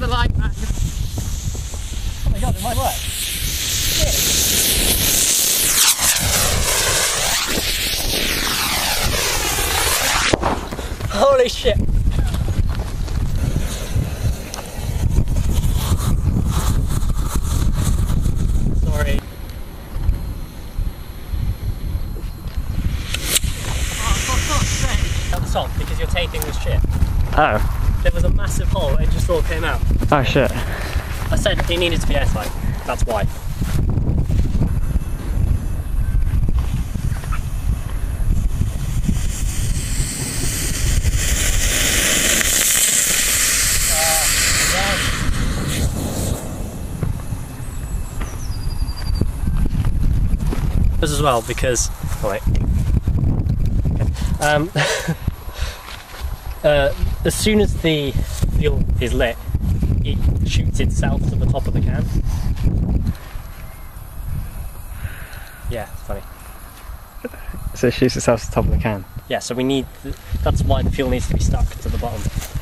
the light back. Oh my god, it might work. Holy shit! Sorry. Oh, for fuck's sake. Don't stop because you're taping this shit. Oh. There was a massive hole and it just all came out. Oh shit. I said it needed to be airtight. That's why. As well because as soon as the fuel is lit, it shoots itself to the top of the can. Yeah, it's funny. So it shoots itself to the top of the can? Yeah, so we need, that's why the fuel needs to be stuck to the bottom.